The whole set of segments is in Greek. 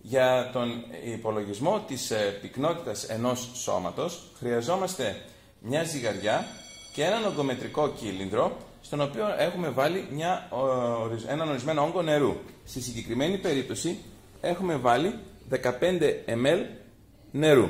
Για τον υπολογισμό της πυκνότητας ενός σώματος χρειαζόμαστε μια ζυγαριά και έναν ογκομετρικό κύλινδρο, στον οποίο έχουμε βάλει έναν ορισμένο όγκο νερού. Στη συγκεκριμένη περίπτωση έχουμε βάλει 15 ml νερού.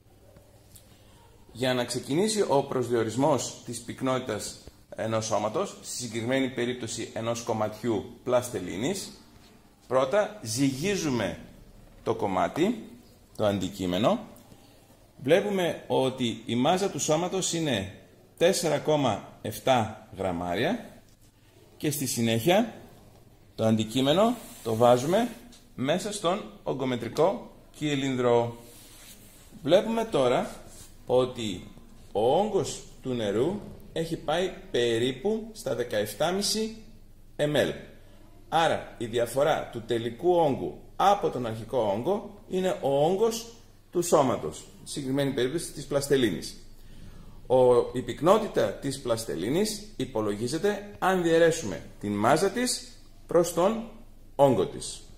Για να ξεκινήσει ο προσδιορισμός της πυκνότητας ενός σώματος, στη συγκεκριμένη περίπτωση ενός κομματιού πλαστελίνης, πρώτα ζυγίζουμε το κομμάτι, το αντικείμενο. Βλέπουμε ότι η μάζα του σώματος είναι 4,7 γραμμάρια και στη συνέχεια το αντικείμενο το βάζουμε μέσα στον ογκομετρικό κύλινδρο. Βλέπουμε τώρα ότι ο όγκος του νερού έχει πάει περίπου στα 17,5 ml. Άρα η διαφορά του τελικού όγκου από τον αρχικό όγκο είναι ο όγκος του σώματος, στη συγκεκριμένη περίπτωση της πλαστελίνης. Η πυκνότητα της πλαστελίνης υπολογίζεται αν διαιρέσουμε την μάζα της προς τον όγκο της.